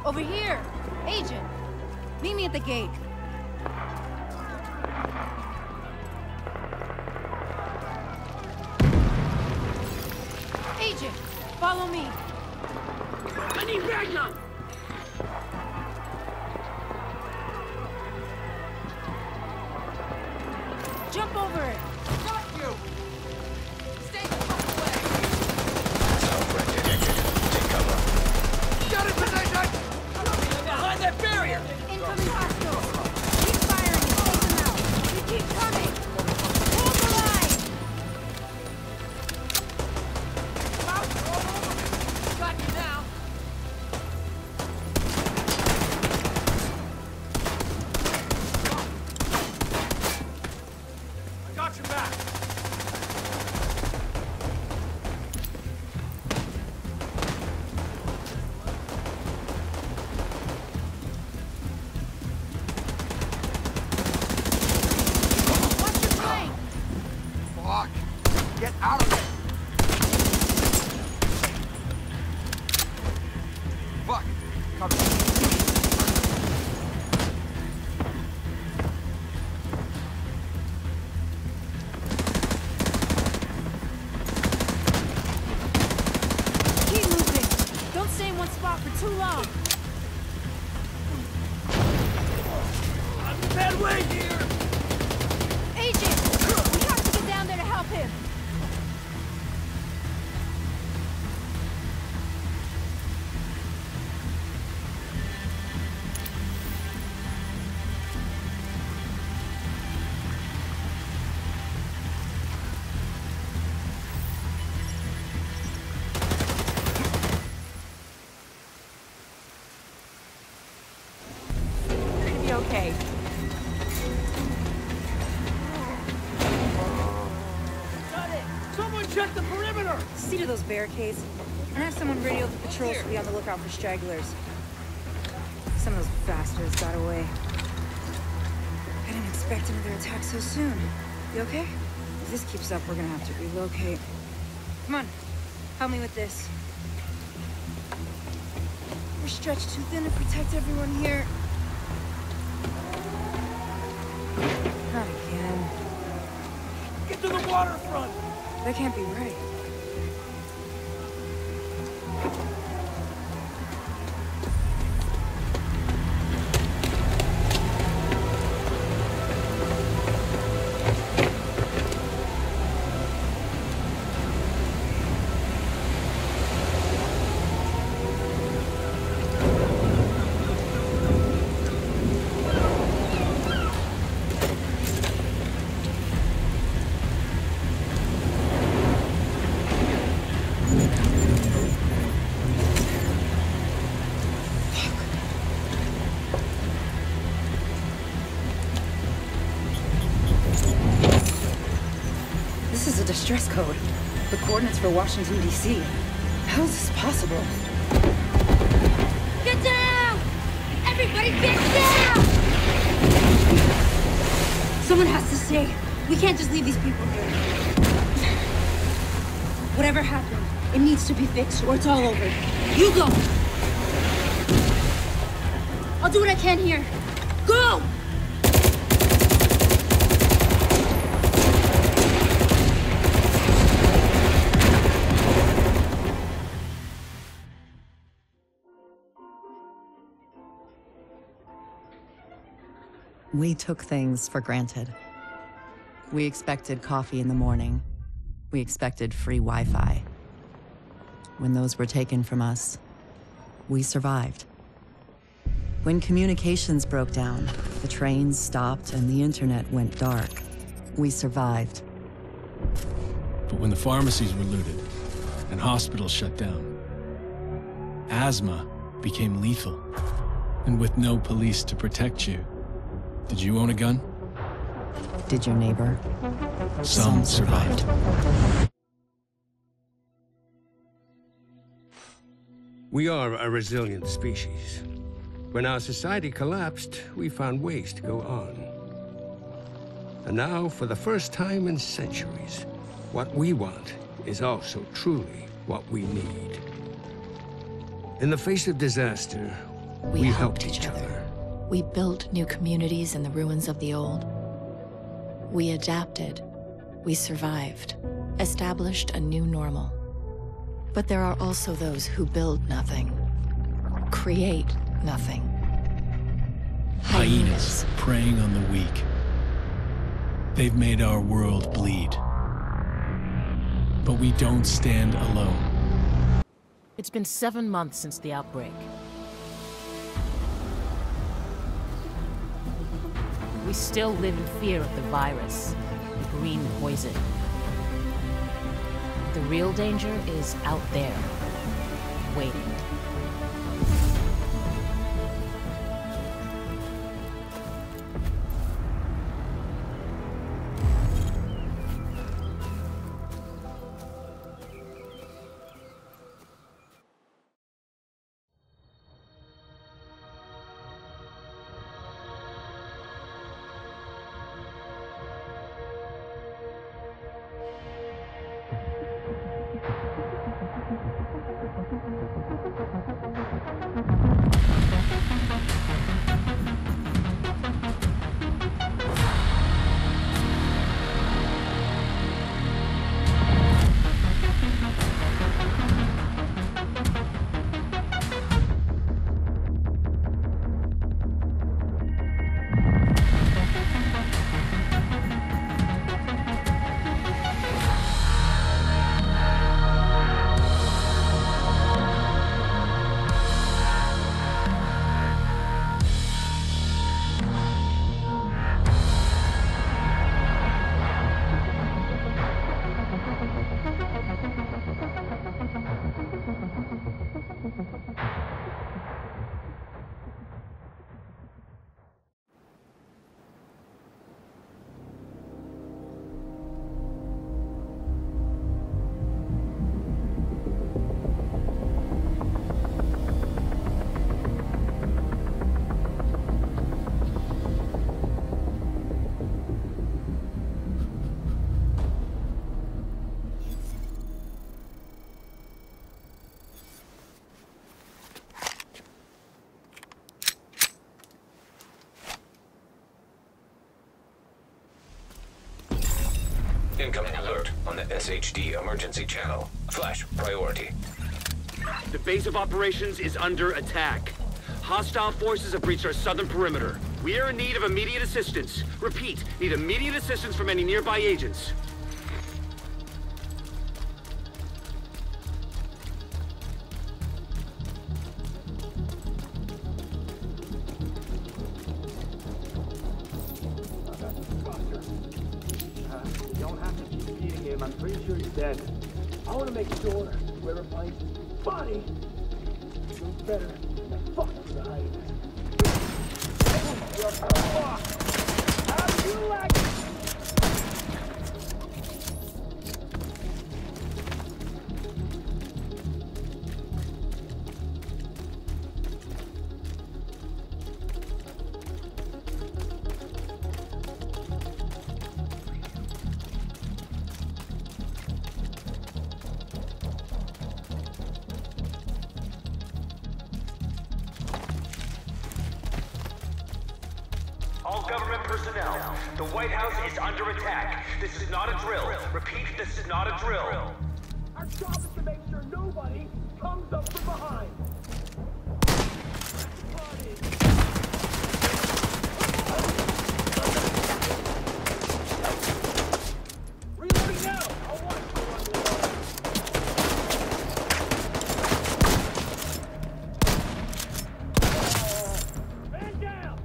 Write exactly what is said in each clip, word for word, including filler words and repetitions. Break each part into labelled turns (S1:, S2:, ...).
S1: Over here! Agent! Meet me at the gate. Agent! Follow me!
S2: I need Magnum!
S1: Jump over it!
S2: Got you! Stay the fuck away!
S3: Take cover.
S2: Got it, position! Behind that barrier!
S1: Incoming hostiles! Keep firing and take them out! We keep coming! Hold the line!
S2: Got you now! I got your back!
S1: Watch your flank!
S2: Fuck! Get out of there! Fuck! Cover.
S1: Keep moving! Don't stay in one spot for too long!
S2: I'm in a bad way here!
S1: Agent! We have to get down there to help him! You're gonna be okay.
S2: Got it! Someone check the perimeter!
S1: See to those barricades, and have someone radio the patrols to be on the lookout for stragglers. Some of those bastards got away. I didn't expect another attack so soon. You okay? If this keeps up, we're gonna have to relocate. Come on, help me with this. We're stretched too thin to protect everyone here. Not again.
S2: Get to the waterfront!
S1: That can't be right. This is a distress code. The coordinates for Washington, D C How is this possible? Get down! Everybody get down! Someone has to stay. We can't just leave these people here. Whatever happened, it needs to be fixed or it's all over. You go! I'll do what I can here. Go!
S4: We took things for granted. We expected coffee in the morning. We expected free Wi-Fi. When those were taken from us, we survived. When communications broke down, the trains stopped and the internet went dark, we survived.
S5: But when the pharmacies were looted and hospitals shut down, asthma became lethal. And with no police to protect you, did you own a gun?
S4: Did your neighbor?
S5: Some survived.
S6: We are a resilient species. When our society collapsed, we found ways to go on. And now, for the first time in centuries, what we want is also truly what we need. In the face of disaster,
S3: We,
S6: We
S3: helped,
S6: helped
S3: each
S6: each
S3: other.
S6: other.
S3: We built new communities in the ruins of the old. We adapted. We survived. Established a new normal. But there are also those who build nothing. Create nothing.
S5: Hyenas preying on the weak. They've made our world bleed. But we don't stand alone.
S7: It's been seven months since the outbreak. We still live in fear of the virus, the green poison. The real danger is out there, waiting.
S8: Incoming alert on the S H D emergency channel. Flash priority.
S2: The base of operations is under attack. Hostile forces have breached our southern perimeter. We are in need of immediate assistance. Repeat, need immediate assistance from any nearby agents.
S9: I'm pretty sure he's dead. I want to make sure whoever finds his body feels better than fuck with the hyenas. Fuck! How do you like it?
S2: All government personnel, the White House is under attack. This is not a drill. Repeat, this is not a drill.
S9: Our job is to make sure nobody comes up from behind. Reloading now! I'll watch you on the line. Man down!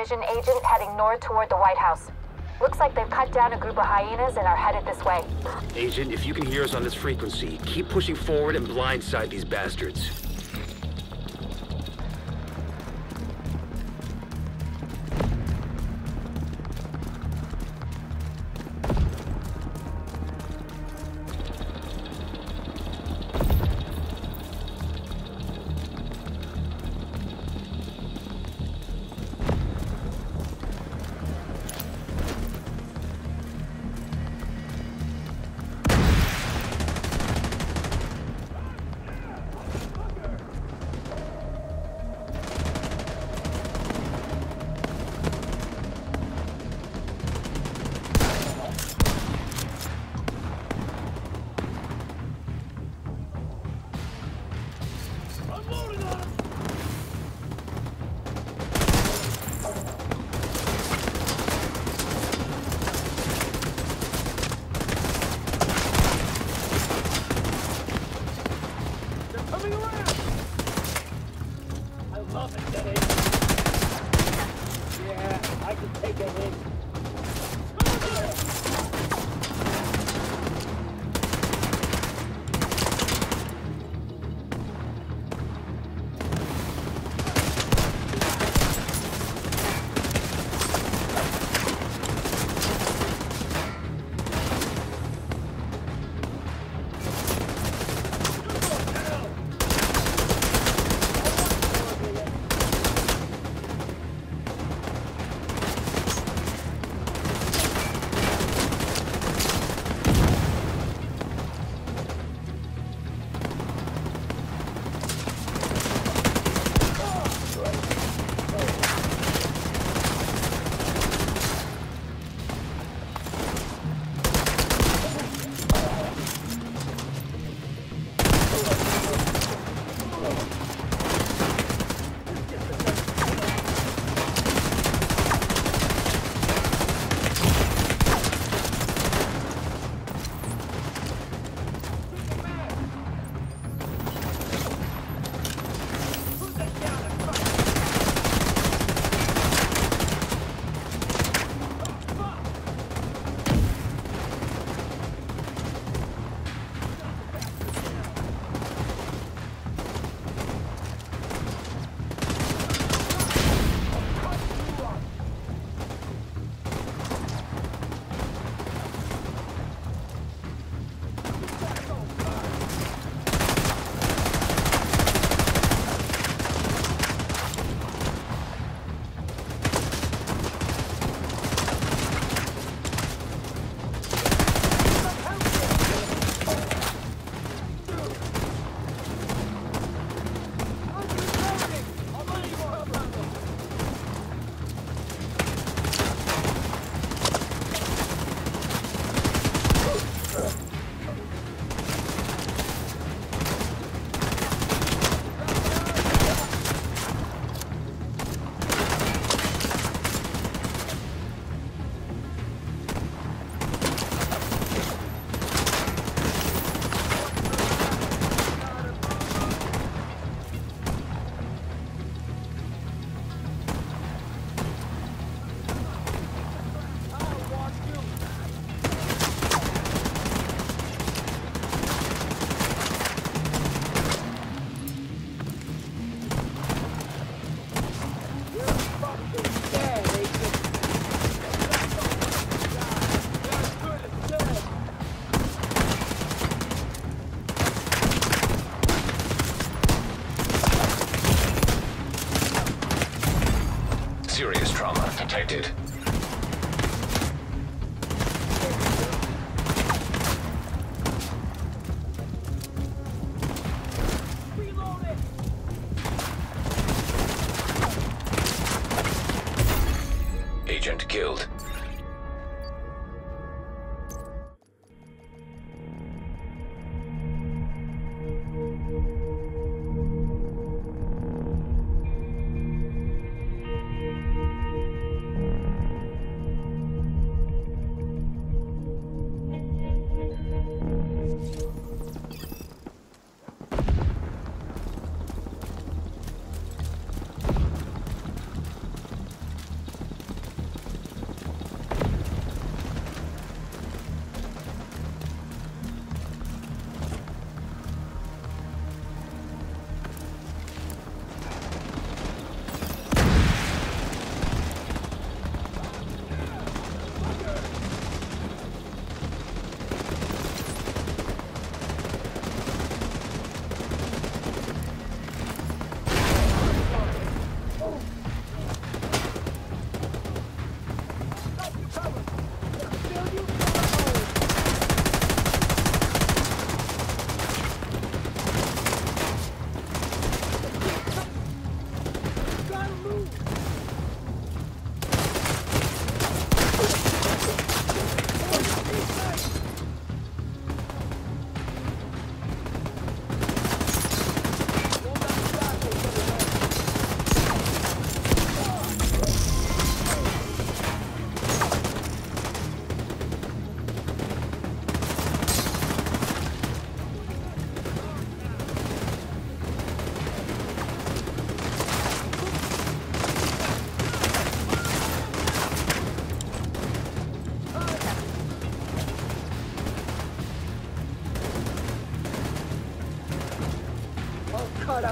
S10: vision, Agent, heading north toward the White House. Looks like they've cut down a group of hyenas and are headed this way.
S2: Agent, if you can hear us on this frequency, keep pushing forward and blindside these bastards.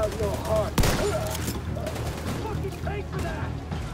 S9: out your heart. Fucking pay for that!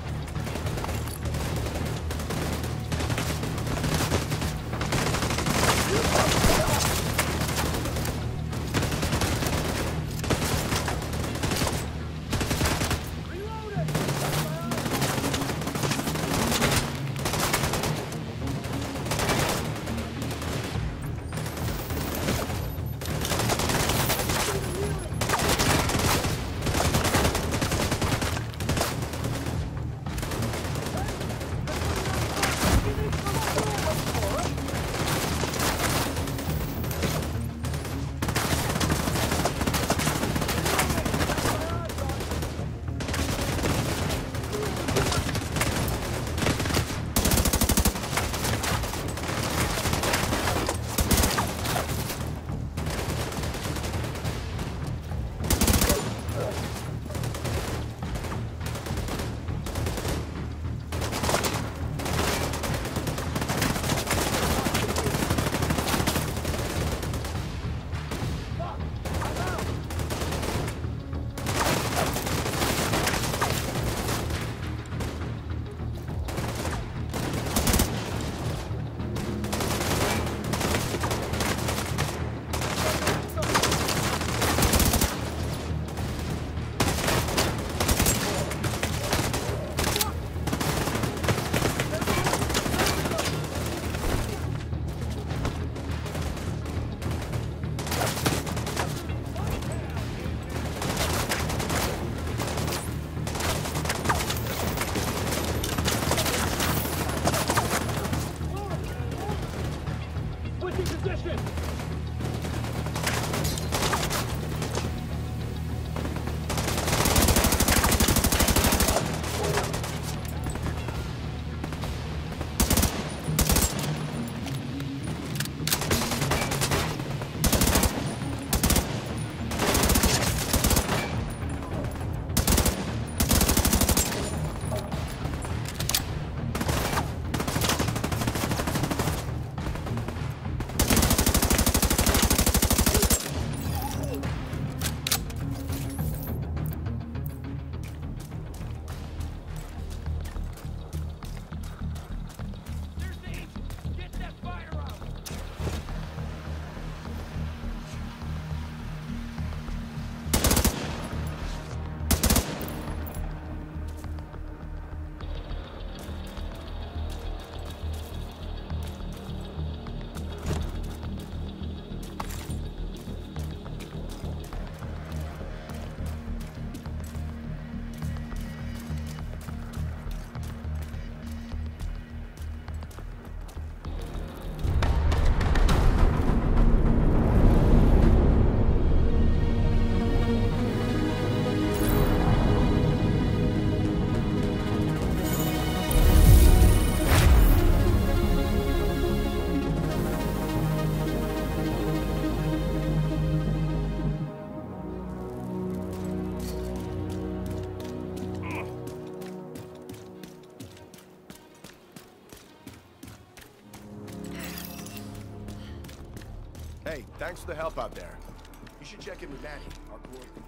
S11: Hey, thanks for the help out there. You should check in with Manny, our coordinator.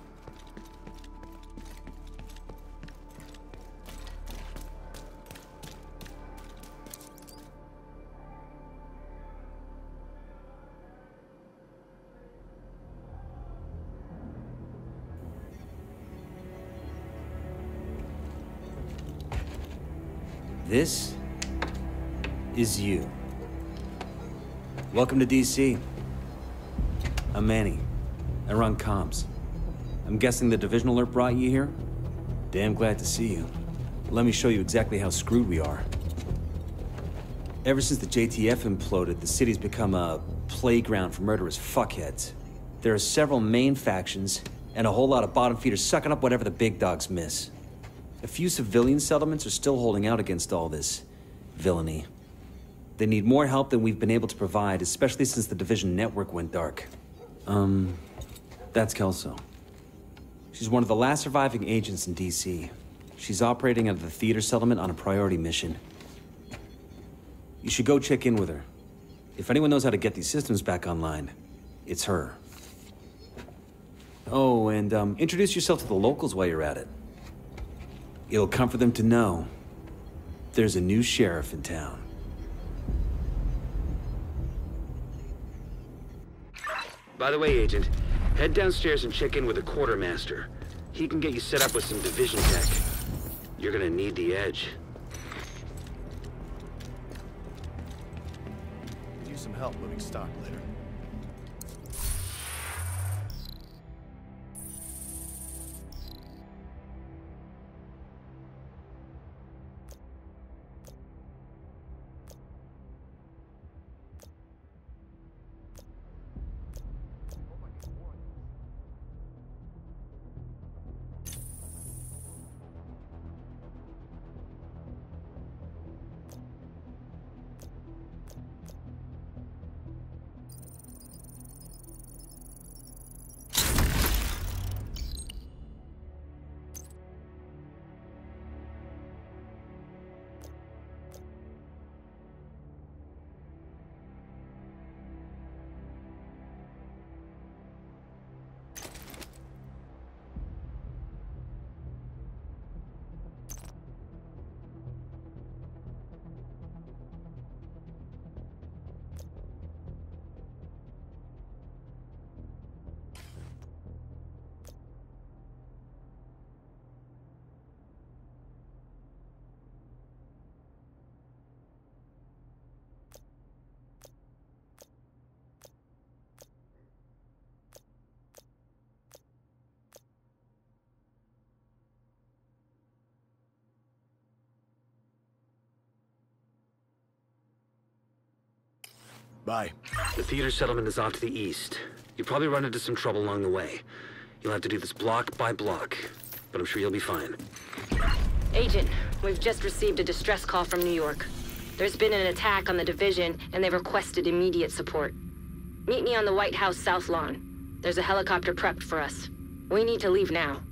S12: This is you. Welcome to D C. I'm Manny. I run comms. I'm guessing the division alert brought you here? Damn glad to see you. Let me show you exactly how screwed we are. Ever since the J T F imploded, the city's become a playground for murderous fuckheads. There are several main factions, and a whole lot of bottom feeders sucking up whatever the big dogs miss. A few civilian settlements are still holding out against all this villainy. They need more help than we've been able to provide, especially since the Division network went dark. Um, that's Kelso. She's one of the last surviving agents in D C. She's operating out of the theater settlement on a priority mission. You should go check in with her. If anyone knows how to get these systems back online, it's her. Oh, and um, introduce yourself to the locals while you're at it. It'll comfort them to know there's a new sheriff in town.
S2: By the way, Agent, head downstairs and check in with the quartermaster. He can get you set up with some division tech. You're gonna need the edge.
S11: Could use some help moving stock later. Bye.
S2: The theater settlement is off to the east. You'll probably run into some trouble along the way. You'll have to do this block by block, but I'm sure you'll be fine.
S10: Agent, we've just received a distress call from New York. There's been an attack on the division, and they've requested immediate support. Meet me on the White House South Lawn. There's a helicopter prepped for us. We need to leave now.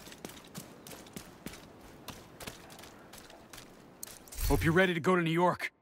S13: Hope you're ready to go to New York.